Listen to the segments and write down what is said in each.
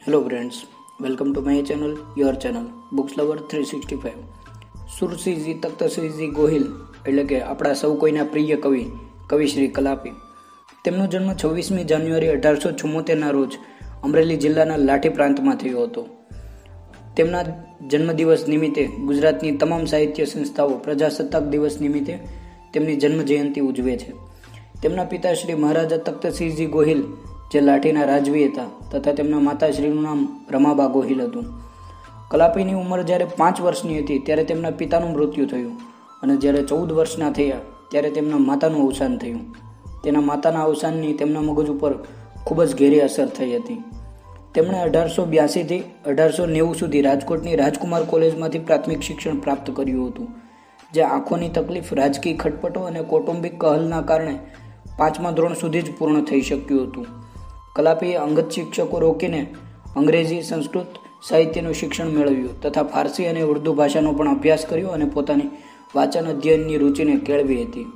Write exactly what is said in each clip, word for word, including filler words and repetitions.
Hello friends, welcome to my channel, your channel books lover three sixty five. Sursinhji Takhtsinhji Gohil એટલે કે આપણા સૌ કોઈના પ્રિય કવિ કવિ શ્રી કલાપી. તેમનો જન્મ છવ્વીસમી જાન્યુઆરી અઢારસો ચુમ્મોતેરના રોજ અમરેલી જિલ્લાના લાઠી પ્રાંતમાં થયો હતો. તેમના જન્મદિવસ નિમિત્તે ગુજરાતની તમામ સાહિત્ય સંસ્થાઓ પ્રજાસત્તાક દિવસ નિમિત્તે તેમની જન્મ જયંતિ ઉજવે છે. તેમના પિતા શ્રી મહારાજા તખ્તસિંહજી ગોહિલ જે લાઠીના રાજવી હતા તથા તેમના માતાશ્રીનું નામ રમાબા ગોહિલ હતું. કલાપીની ઉંમર જ્યારે પાંચ વર્ષની હતી ત્યારે તેમના પિતાનું મૃત્યુ થયું અને જ્યારે ચૌદ વર્ષના થયા ત્યારે તેમના માતાનું અવસાન થયું. તેના માતાના અવસાનની તેમના મગજ ઉપર ખૂબ જ ઘેરી અસર થઈ હતી. તેમણે અઢારસો બ્યાસીથી અઢારસો નેવું સુધી રાજકોટની રાજકુમાર કોલેજમાંથી પ્રાથમિક શિક્ષણ પ્રાપ્ત કર્યું હતું, જે આંખોની તકલીફ, રાજકીય ખટપટો અને કૌટુંબિક કહલના કારણે પાંચમા ધોરણ સુધી જ પૂર્ણ થઈ શક્યું હતું. કલાપીએ અંગત શિક્ષકો રોકીને અંગ્રેજી, સંસ્કૃત સાહિત્યનું શિક્ષણ મેળવ્યું તથા ફારસી અને ઉર્દુ ભાષાનો પણ અભ્યાસ કર્યો અને પોતાની વાંચન અધ્યયનની રુચિને કેળવી હતી.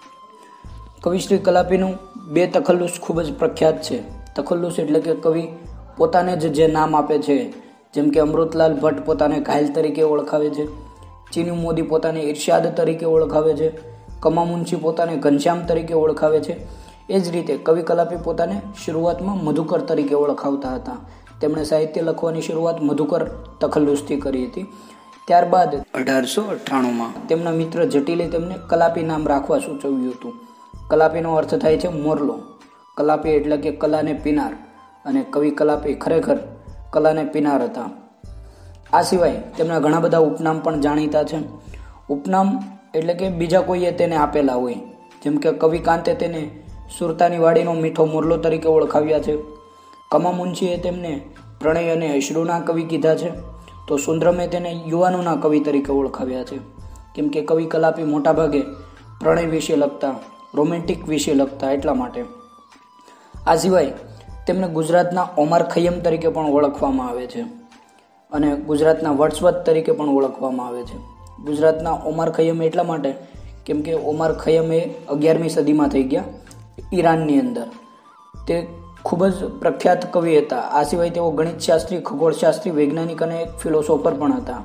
કવિશ્રી કલાપીનું બે તખલ્લુસ ખૂબ જ પ્રખ્યાત છે. તખલ્લુસ એટલે કે કવિ પોતાને જ જે નામ આપે છે, જેમ કે અમૃતલાલ ભટ્ટ પોતાને ઘાયલ તરીકે ઓળખાવે છે, ચીનુ મોદી પોતાને ઇરશાદ તરીકે ઓળખાવે છે, કમા મુનશી પોતાને ઘનશ્યામ તરીકે ઓળખાવે છે. એ જ રીતે કવિ કલાપી પોતાને શરૂઆતમાં મધુકર તરીકે ઓળખાવતા હતા. તેમણે સાહિત્ય લખવાની શરૂઆત મધુકર તખલ્લુસથી કરી હતી. ત્યારબાદ અઢારસો અઠ્ઠાણુંમાં તેમના મિત્ર જટિલે તેમને કલાપી નામ રાખવા સૂચવ્યું હતું. કલાપીનો અર્થ થાય છે મોરલો. કલાપી એટલે કે કલાને પીનાર, અને કવિ કલાપી ખરેખર કલાને પીનાર હતા. આ સિવાય તેમના ઘણા બધા ઉપનામ પણ જાણીતા છે. ઉપનામ એટલે કે બીજા કોઈએ તેને આપેલા હોય, જેમ કે કવિકાંતે તેને સુરતાની વાડીનો મીઠો મોરલો તરીકે ઓળખાવ્યા છે. કમા મુનશીએ તેમને પ્રણય અને અશ્રુના કવિ કીધા છે, તો સુંદરમે તેને યુવાનોના કવિ તરીકે ઓળખાવ્યા છે, કેમ કે કવિ કલાપી મોટાભાગે પ્રણય વિશે લખતા, રોમેન્ટિક વિશે લખતા એટલા માટે. આ સિવાય તેમને ગુજરાતના ઓમાર ખય્યમ તરીકે પણ ઓળખવામાં આવે છે અને ગુજરાતના વર્ડસવર્થ તરીકે પણ ઓળખવામાં આવે છે. ગુજરાતના ઓમાર ખય્યમ એટલા માટે કેમ કે ઓમાર ખય્યમ એ અગિયારમી સદીમાં થઈ ગયા ઈરાનની અંદર. તે ખૂબ જ પ્રખ્યાત કવિ હતા. આ સિવાય તેઓ ગણિતશાસ્ત્રી, ખગોળશાસ્ત્રી, વૈજ્ઞાનિક અને એક ફિલોસોફર પણ હતા.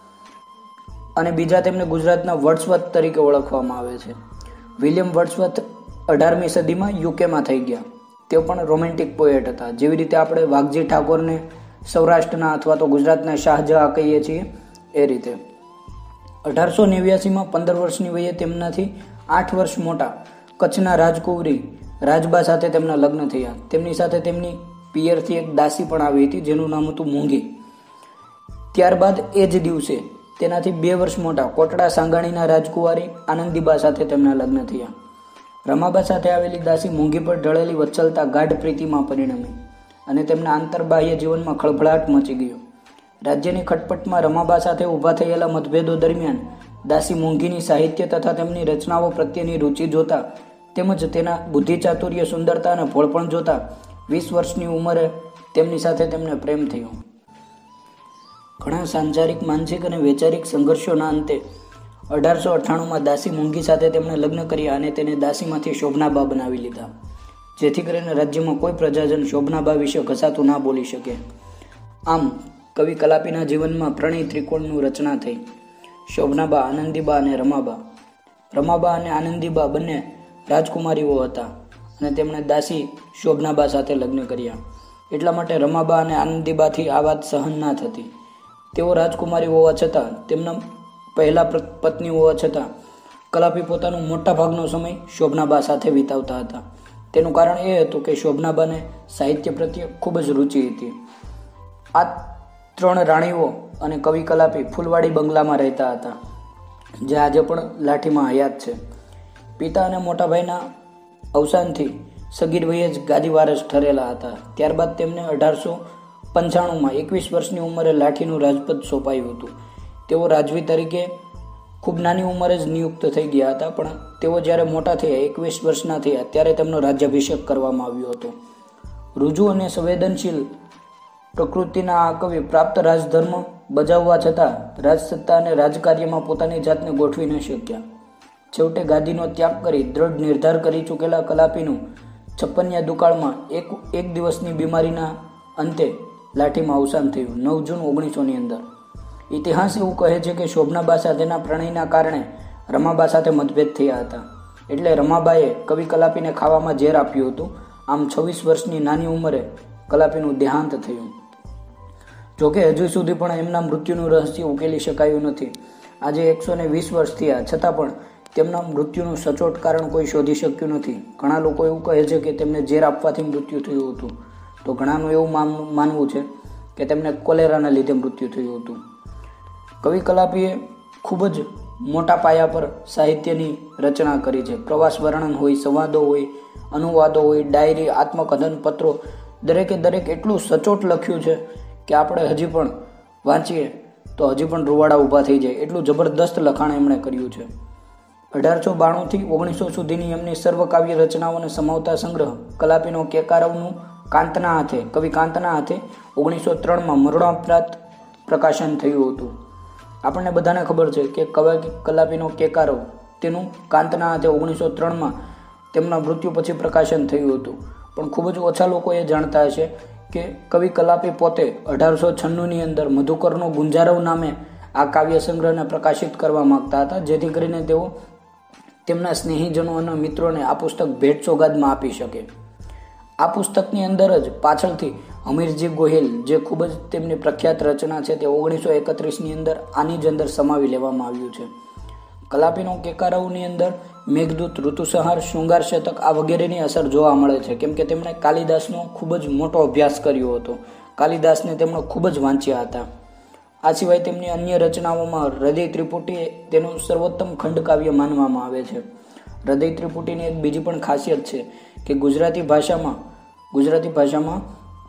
અને બીજા તેમને ગુજરાતના વર્ડસવર્થ તરીકે ઓળખવામાં આવે છે. વિલિયમ વર્ડસવર્થ અઢારમી સદીમાં યુકેમાં થઈ ગયા. તેઓ પણ રોમેન્ટિક પોએટ હતા. જેવી રીતે આપણે વાઘજી ઠાકોરને સૌરાષ્ટ્રના અથવા તો ગુજરાતના શાહજહાં કહીએ છીએ, એ રીતે. અઢારસો નેવ્યાસીમાં પંદર વર્ષની વયે તેમનાથી આઠ વર્ષ મોટા કચ્છના રાજકુંવરી રાજબા સાથે તેમના લગ્ન થયા. તેમની સાથે તેમની પિયરથી એક દાસી પણ આવી હતી, જેનું નામ હતું મૂંગી. ત્યારબાદ એ જ દિવસે તેનાથી બે વર્ષ મોટા કોટડા સાંગાણીના રાજકુંવારી આનંદીબા સાથે તેમના લગ્ન થયા. રમાબા સાથે આવેલી દાસી મૂંગી પર ઢળેલી વત્સલતા ગાઢ પ્રીતિમાં પરિણમી અને તેમના આંતરબાહ્ય જીવનમાં ખળભળાટ મચી ગયો. રાજ્યની ખટપટમાં રમાબા સાથે ઊભા થયેલા મતભેદો દરમિયાન દાસી મૂંગીની સાહિત્ય તથા તેમની રચનાઓ પ્રત્યેની રુચિ જોતા તેમજ તેના બુદ્ધિ, ચાતુર્ય, સુંદરતા અને ભોળપણ જોતા વીસ વર્ષની ઉંમરે તેમની સાથે તેમને પ્રેમ થયો. ઘણા સાંસારિક, માનસિક અને વૈચારિક સંઘર્ષોના અંતે અઢારસો અઠ્ઠાણુંમાં દાસી મૂંગી સાથે તેમણે લગ્ન કર્યા અને તેને દાસીમાંથી શોભનાબા બનાવી લીધા, જેથી કરીને રાજ્યમાં કોઈ પ્રજાજન શોભનાબા વિશે ઘસાતું ના બોલી શકે. આમ કવિ કલાપીના જીવનમાં પ્રણય ત્રિકોણનું રચના થઈ. શોભનાબા, આનંદીબા અને રમાબા. રમાબા અને આનંદીબા બંને રાજકુમારીઓ હતા અને તેમણે દાસી શોભનાબા સાથે લગ્ન કર્યા. એટલા માટે રમાબા અને આનંદીબાથી આ વાત સહન ના થતી. તેઓ રાજકુમારી હોવા છતાં, તેમના પહેલા પત્ની હોવા છતાં કલાપી પોતાનો મોટા ભાગનો સમય શોભનાબા સાથે વિતાવતા હતા. તેનું કારણ એ હતું કે શોભનાબાને સાહિત્ય પ્રત્યે ખૂબ જ રુચિ હતી. આ ત્રણ રાણીઓ અને કવિ કલાપી ફૂલવાડી બંગલામાં રહેતા હતા, જે આજે પણ લાઠીમાં હયાત છે. પિતા અને મોટા ભાઈના અવસાનથી સગીર વયે જ ગાદી વારસ ઠરેલા હતા. ત્યારબાદ તેમને અઢારસો પંચાણુંમાં એકવીસ વર્ષની ઉંમરે લાઠીનું રાજપદ સોંપાયું હતું. તેઓ રાજવી તરીકે ખૂબ નાની ઉંમરે જ નિયુક્ત થઈ ગયા હતા, પણ તેઓ જ્યારે મોટા થયા, એકવીસ વર્ષના થયા, ત્યારે તેમનો રાજ્યાભિષેક કરવામાં આવ્યો હતો. રુજુ અને સંવેદનશીલ પ્રકૃતિના આ કવિ પ્રાપ્ત રાજધર્મ બજાવવા છતાં રાજસત્તા અને રાજકાર્યમાં પોતાની જાતને ગોઠવી ન શક્યા. છેવટે ગાદીનો ત્યાગ કરી દ્રઢ નિર્ધાર કરી ચૂકેલા કલાપીનું છપ્પનિયા દુકાળમાં એક એક દિવસની બીમારીના અંતે લાઠીમાં અવસાન થયું નવ જૂન ઓગણીસોની અંદર. ઇતિહાસ એવું કહે છે કે શોભનાબા સાથેના પ્રણયના કારણે રમાબા સાથે મતભેદ થયા હતા. એટલે રમાબાએ કવિ કલાપીને ખાવામાં ઝેર આપ્યું હતું. આમ છવ્વીસ વર્ષની નાની ઉંમરે કલાપીનું દેહાંત થયું. જોકે હજુ સુધી પણ એમના મૃત્યુનું રહસ્ય ઉકેલી શકાયું નથી. આજે એકસો ને વીસ વર્ષ થયા છતાં પણ તેમના મૃત્યુનું સચોટ કારણ કોઈ શોધી શક્યું નથી. ઘણા લોકો એવું કહે છે કે તેમને ઝેર આપવાથી મૃત્યુ થયું હતું, તો ઘણાનું એવું માનવું છે કે તેમને કોલેરાના લીધે મૃત્યુ થયું હતું. કવિ કલાપીએ ખૂબ જ મોટા પાયા પર સાહિત્યની રચના કરી છે. પ્રવાસ વર્ણન હોય, સંવાદો હોય, અનુવાદો હોય, ડાયરી, આત્મકથન પત્રો, દરેકે દરેક એટલું સચોટ લખ્યું છે કે આપણે હજી પણ વાંચીએ તો હજી પણ રૂવાડા ઊભા થઈ જાય એટલું જબરદસ્ત લખાણ એમણે કર્યું છે. અઢારસો બાણુંથી ઓગણીસો સુધીની એમની સર્વકાવ્ય રચનાઓને સમાવતા સંગ્રહ કલાપીનો કેકારવનું કાંતના હાથે કવિ કાંતના હાથે ઓગણીસો ત્રણમાં મરણોપરાંત પ્રકાશન થયું હતું. આપણને બધાને ખબર છે કે કવિ કલાપીનો કેકારવ તેનું કાંતના હાથે ઓગણીસો ત્રણમાં તેમના મૃત્યુ પછી પ્રકાશન થયું હતું. પણ ખૂબ જ ઓછા લોકો એ જાણતા હશે કે કવિ કલાપી પોતે અઢારસો છન્નુંની અંદર મધુકરનો ગુંજારવ નામે આ કાવ્ય સંગ્રહને પ્રકાશિત કરવા માંગતા હતા, જેથી કરીને તેઓ તેમના સ્નેહીજનો અને મિત્રોને આ પુસ્તક ભેટ સોગાદમાં આપી શકે. આ પુસ્તકની અંદર જ પાછળથી હમીરજી ગોહિલ, જે ખૂબ જ તેમની પ્રખ્યાત રચના છે, તે ઓગણીસો એકત્રીસની અંદર આની જ અંદર સમાવી લેવામાં આવ્યું છે. કલાપીનો કેકારવની અંદર મેઘદૂત, ઋતુસંહાર, શૃંગાર શતક આ વગેરેની અસર જોવા મળે છે, કેમ કે તેમણે કાલિદાસનો ખૂબ જ મોટો અભ્યાસ કર્યો હતો. કાલિદાસને તેમણે ખૂબ જ વાંચ્યા હતા. આ સિવાય તેમની અન્ય રચનાઓમાં હૃદય ત્રિપુટી તેનું સર્વોત્તમ ખંડકાવ્ય માનવામાં આવે છે. હૃદય ત્રિપુટીની એક બીજી પણ ખાસિયત છે કે ગુજરાતી ભાષામાં ગુજરાતી ભાષામાં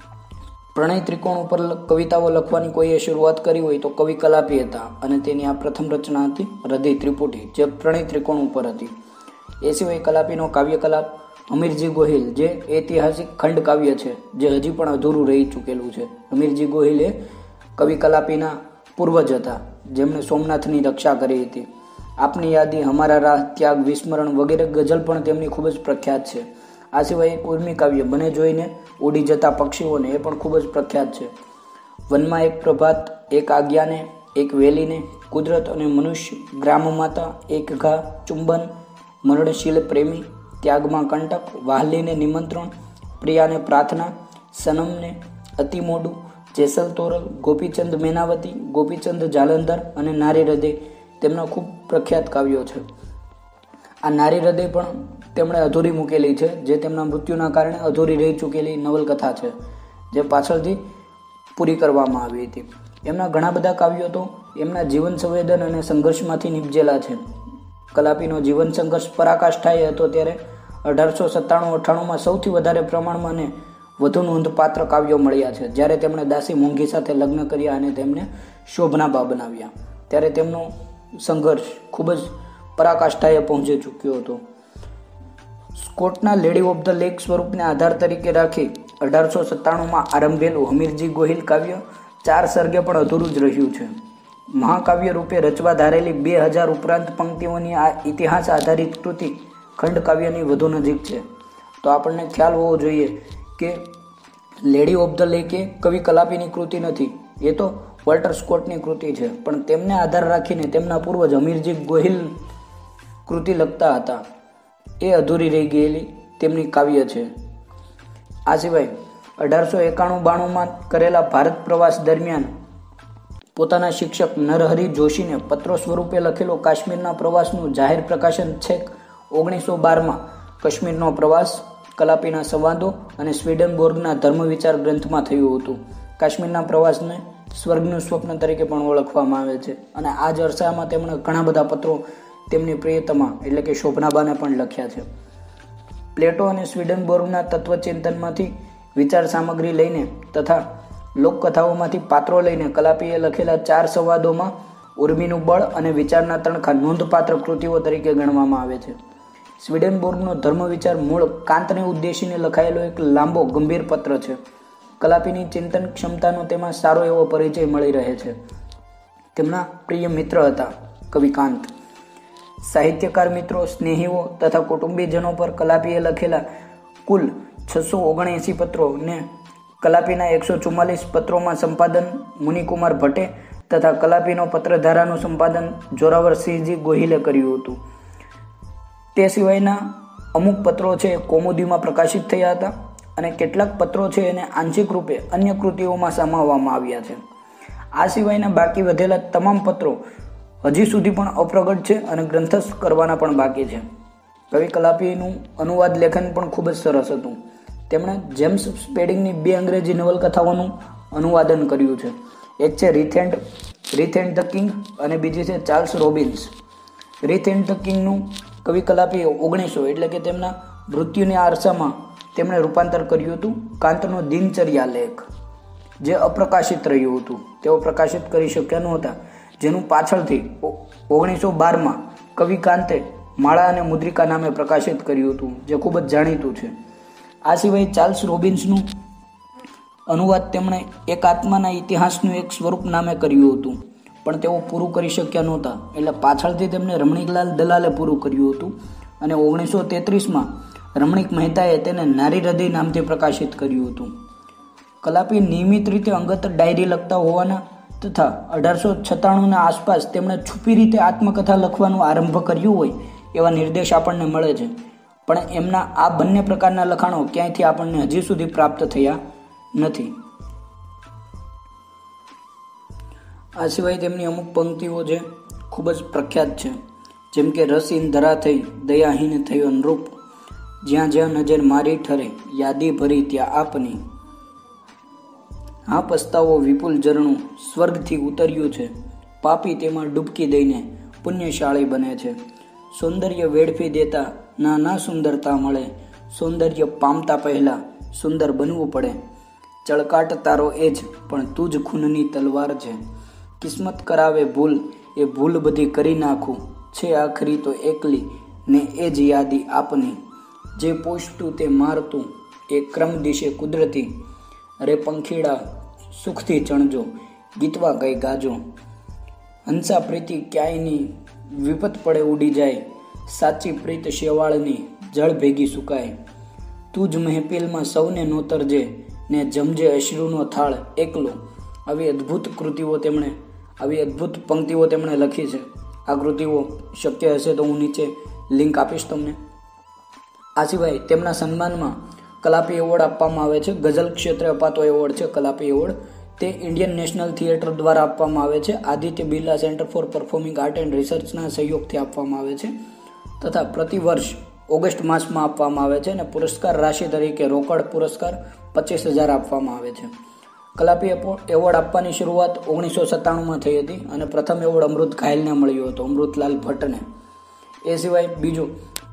પ્રણય ત્રિકોણ ઉપર કવિતાઓ લખવાની કોઈએ શરૂઆત કરી હોય તો કવિ કલાપી હતા, અને તેની આ પ્રથમ રચના હતી હૃદય ત્રિપુટી, જે પ્રણય ત્રિકોણ ઉપર હતી. એ સિવાય કલાપીનો કાવ્યકલાપ હમીરજી ગોહિલ, જે ઐતિહાસિક ખંડ કાવ્ય છે, જે હજી પણ અધૂરું રહી ચૂકેલું છે. હમીરજી ગોહિલ એ કવિ કલાપીના પૂર્વજ હતા, જેમણે સોમનાથની રક્ષા કરી હતી. આપની યાદી, હમારા રાહ, ત્યાગ, વિસ્મરણ વગેરે ગઝલ પણ તેમની ખૂબ જ પ્રખ્યાત છે. આ સિવાય એક ઉર્મી કાવ્ય બને જોઈને ઉડી જતા પક્ષીઓને, એ પણ ખૂબ જ પ્રખ્યાત છે. વનમાં એક પ્રભાત, એક આજ્ઞાને, એક વેલીને, કુદરત અને મનુષ્ય, ગ્રામ માતા, એક ઘા, ચુંબન, મરણશીલ પ્રેમી, ત્યાગમાં કંટક, વાહલીને નિમંત્રણ, પ્રિયાને પ્રાર્થના, સનમને, અતિ મોડું, જેસલ તોરલ, ગોપીચંદ મેનાવતી, ગોપીચંદ જાલંધર અને નારી હૃદય તેમના ખૂબ પ્રખ્યાત કાવ્યો છે. આ નારી હૃદય પણ તેમણે અધૂરી મૂકેલી છે, જે તેમના મૃત્યુના કારણે અધૂરી રહી ચૂકેલી નવલકથા છે, જે પાછળથી પૂરી કરવામાં આવી હતી. એમના ઘણા બધા કાવ્યો તો એમના જીવન સંવેદન અને સંઘર્ષમાંથી નિપજેલા છે. કલાપીનો જીવન સંઘર્ષ પરાકાષ્ઠાએ હતો ત્યારે અઢારસો સત્તાણું અઠ્ઠાણુંમાં સૌથી વધારે પ્રમાણમાં અને વધુ નોંધપાત્ર કાવ્યો મળ્યા છે. જ્યારે તેમણે દાસી મોંઘી સાથે લગ્ન કર્યા અને તેમને શોભનાબા બનાવ્યા, ત્યારે તેમનો સંઘર્ષ ખૂબ જ પરાકાષ્ઠાએ પહોંચી ચૂક્યો હતો. સ્કોટના લેડી ઓફ ધ લેક સ્વરૂપને આધાર તરીકે રાખી અઢારસો સત્તાણુંમાં આરંભેલું હમીરજી ગોહિલ કાવ્ય ચાર સર્ગે પણ અધૂરું જ રહ્યું છે. મહાકાવ્ય રૂપે રચવા ધારેલી બે હજાર ઉપરાંત પંક્તિઓની આ ઇતિહાસ આધારિત કૃતિ ખંડ કાવ્યની વધુ નજીક છે. તો આપણને ખ્યાલ હોવો જોઈએ કે લેડી ઓફ ધ લેક એ કવિ કલાપીની કૃતિ નથી, એ તો વોલ્ટર સ્કોટની કૃતિ છે. પણ તેમને આધાર રાખીને તેમના પૂર્વજ હમીરજી ગોહિલ કૃતિ લખતા હતા, એ અધૂરી રહી ગયેલી તેમની કાવ્ય છે. આ સિવાય અઢારસો એકાણું બાણુંમાં કરેલા ભારત પ્રવાસ દરમિયાન પોતાના શિક્ષક નરહરી જોશીને પત્રો સ્વરૂપે લખેલો કાશ્મીરના પ્રવાસનું જાહેર પ્રકાશન છેક ઓગણીસો બારમાં કાશ્મીરનો પ્રવાસ, કલાપીના સંવાદો અને સ્વીડનબોર્ગના ધર્મવિચાર ગ્રંથમાં થયું હતું. કાશ્મીરના પ્રવાસને સ્વર્ગનું સ્વપ્ન તરીકે પણ ઓળખવામાં આવે છે, અને આ જ અરસામાં તેમણે ઘણા બધા પત્રો તેમની પ્રિયતમા એટલે કે શોભનાબાને પણ લખ્યા છે. પ્લેટો અને સ્વીડનબોર્ગના તત્વચિંતનમાંથી વિચાર સામગ્રી લઈને તથા લોકકથાઓમાંથી પાત્રો લઈને કલાપીએ લખેલા ચાર સંવાદોમાં ઉર્મીનું બળ અને વિચારના તણખા નોંધપાત્ર કૃતિઓ તરીકે ગણવામાં આવે છે. સ્વીડનબોર્ગનો ધર્મવિચાર મૂળ કાંતને ઉદ્દેશીને લખાયેલો એક લાંબો ગંભીર પત્ર છે. કલાપીની ચિંતન ક્ષમતાનો તેમાં સારો એવો પરિચય મળી રહે છે. તેમના પ્રિય મિત્ર હતા કવિ કાંત. સાહિત્યકાર મિત્રો, સ્નેહીઓ તથા કુટુંબીજનો પર કલાપીએ લખેલા કુલ છસો ઓગણએંસી પત્રોને કલાપીના એકસો ચુમ્માલીસ પત્રોમાં સંપાદન મુનિકુમાર ભટ્ટે તથા કલાપીનો પત્રધારાનું સંપાદન જોરાવરસિંહજી ગોહિલે કર્યું હતું. તે સિવાયના અમુક પત્રો છે કૌમુદીમાં પ્રકાશિત થયા હતા અને કેટલાક પત્રો છે એને આંશિક રૂપે અન્ય કૃતિઓમાં સમાવવામાં આવ્યા છે. આ સિવાયના બાકી વધેલા તમામ પત્રો હજી સુધી પણ અપ્રગટ છે અને ગ્રંથસ્થ કરવાના પણ બાકી છે. કવિ કલાપીનું અનુવાદ લેખન પણ ખૂબ જ સરસ હતું. તેમણે જેમ્સ સ્પેડિંગની બે અંગ્રેજી નવલકથાઓનું અનુવાદન કર્યું છે. એક છે રીથ એન્ડ રીથ એન્ડ ધ કિંગ અને બીજી છે ચાર્લ્સ રોબિન્સ. રીથ એન્ડ ધ કિંગનું કવિ કલાપીએ ઓગણીસો એટલે કે તેમના મૃત્યુની આરસામાં તેમણે રૂપાંતર કર્યું હતું કાંતનો દિનચર્યા લેખ, જે અપ્રકાશિત રહ્યું હતું. તેઓ પ્રકાશિત કરી શક્યા નહોતા, જેનું પાછળથી ઓગણીસો બારમાં કવિ કાંતે માળા અને મુદ્રિકા નામે પ્રકાશિત કર્યું હતું, જે ખૂબ જ જાણીતું છે. આ સિવાય ચાર્લ્સ રોબિન્સનું અનુવાદ તેમણે એક આત્માના ઇતિહાસનું એક સ્વરૂપ નામે કર્યું હતું, પણ તેઓ પૂરું કરી શક્યા નહોતા, એટલે પાછળથી તેમને રમણીકલાલ દલાલે પૂરું કર્યું હતું અને ઓગણીસો તેત્રીસમાં રમણીક મહેતાએ તેને નારી હૃદય નામથી પ્રકાશિત કર્યું હતું. કલાપી નિયમિત રીતે અંગત ડાયરી લખતા હોવાના તથા અઢારસો છત્તાણુંના આસપાસ તેમણે છુપી રીતે આત્મકથા લખવાનું આરંભ કર્યું હોય એવા નિર્દેશ આપણને મળે છે, પણ એમના આ બંને પ્રકારના લખાણો ક્યાંયથી આપણને હજી સુધી પ્રાપ્ત થયા નથી. આ સિવાય તેમની અમુક પંક્તિઓ જે ખૂબ જ પ્રખ્યાત છે, જેમ કે રસહીન ધરા થઈ દયાહીન થયો નૃપ, જ્યાં જ્યાં નજર મારી ઠરે યાદી ભરી ત્યાં આપની. હા પસ્તાવો વિપુલ ઝરણું સ્વર્ગથી ઉતર્યું છે, પાપી તેમાં ડૂબકી દઈને પુણ્યશાળી બને છે. સૌંદર્ય વેડફી દેતા ના ના સુંદરતા મળે, સૌંદર્ય પામતા પહેલા સુંદર બનવું પડે. ચળકાટ તારો એ જ પણ તું જ ખૂનની તલવાર છે, કિસ્મત કરાવે ભૂલ એ ભૂલ બધી કરી નાખું, છે આખરી તો એકલી ને એ જ યાદી આપની. જે પોષતું તે મારતું એ ક્રમ દિશે કુદરતી, અરે પંખીડા સુખથી ચણજો ગીતવા કઈ ગાજો. હંસા પ્રીતિ ક્યાંયની વિપત પડે ઉડી જાય, સાચી પ્રીત શેવાળની જળ ભેગી સુકાય. તું જ મહેફિલમાં સૌને નોતરજે ને જમજે અશ્રુનો થાળ એકલો. આવી અદ્ભુત કૃતિઓ તેમણે આવી અદ્ભુત પંક્તિઓ તેમણે લખી છે. આ કૃતિઓ શક્ય હશે તો હું નીચે લિંક આપીશ તમને. આ સિવાય તેમના સન્માનમાં કલાપી એવોર્ડ આપવામાં આવે છે. ગઝલ ક્ષેત્રે અપાતો એવોર્ડ છે કલાપી એવોર્ડ. તે ઇન્ડિયન નેશનલ થિયેટર દ્વારા આપવામાં આવે છે. Aditya Birla centre for performing art and રિસર્ચના સહયોગથી આપવામાં આવે છે તથા પ્રતિ વર્ષ ઓગસ્ટ માસમાં આપવામાં આવે છે અને પુરસ્કાર રાશિ તરીકે રોકડ પુરસ્કાર પચીસ હજાર આપવામાં આવે છે. કલાપી એવોર્ડ આપવાની શરૂઆત ઓગણીસો સત્તાણુંમાં થઈ હતી અને પ્રથમ એવોર્ડ અમૃત ઘાયલને મળ્યો હતો, અમૃતલાલ ભટ્ટને. એ સિવાય બીજું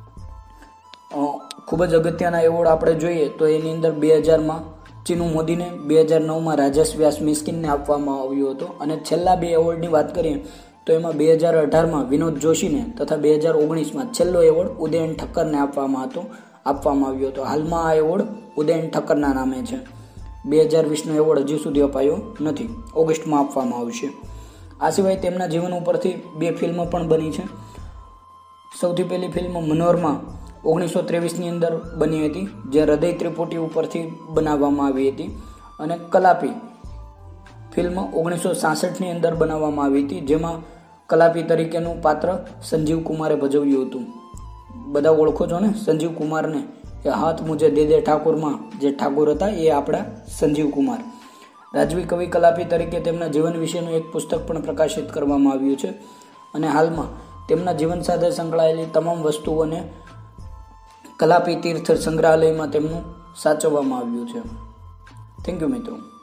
ખૂબ જ અગત્યના એવોર્ડ આપણે જોઈએ તો એની અંદર બે હજારમાં ચીનુ મોદીને, બે હજાર નવમાં રાજેશ વ્યાસ મિસ્કિનને આપવામાં આવ્યો હતો અને છેલ્લા બે એવોર્ડની વાત કરીએ તો એમાં બે હજાર અઢારમાં વિનોદ જોશીને તથા બે હજાર ઓગણીસમાં છેલ્લો એવોર્ડ ઉદયન ઠક્કરને આપવામાં હતો આપવામાં આવ્યો હતો. હાલમાં આ એવોર્ડ ઉદયન ઠક્કરના નામે છે. બે હજાર વીસનો એવોર્ડ હજી સુધી અપાયો નથી, ઓગસ્ટમાં આપવામાં આવશે. આ સિવાય તેમના જીવન ઉપરથી બે ફિલ્મો પણ બની છે. સૌથી પહેલી ફિલ્મ મનોરમા ઓગણીસો ત્રેવીસની અંદર બની હતી, જે હૃદય ત્રિપુટી ઉપરથી બનાવવામાં આવી હતી, અને કલાપી ફિલ્મ ઓગણીસો સાસઠની અંદર બનાવવામાં આવી હતી, જેમાં કલાપી તરીકેનું પાત્ર સંજીવ કુમારે ભજવ્યું હતું. બધા ઓળખો છો ને સંજીવ કુમારને? એ હાથ મુજે દે દે ઠાકોરમાં જે ઠાકોર હતા એ આપણા સંજીવ કુમાર. રાજવી કવિ કલાપી તરીકે તેમના જીવન વિશેનું એક પુસ્તક પણ પ્રકાશિત કરવામાં આવ્યું છે અને હાલમાં તેમના જીવન સાથે સંકળાયેલી તમામ વસ્તુઓને કલાપી તીર્થ સંગ્રહાલયમાં તેમનું સાચવવામાં આવ્યું છે. થેન્ક યુ મિત્રો.